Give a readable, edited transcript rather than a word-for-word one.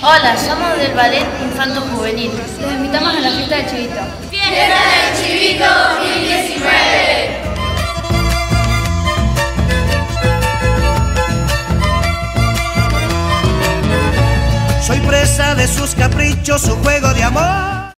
Hola, somos del Ballet Infanto Juvenil. Los invitamos a la fiesta del Chivito. ¡Fiesta del Chivito 2019! Soy presa de sus caprichos, su juego de amor.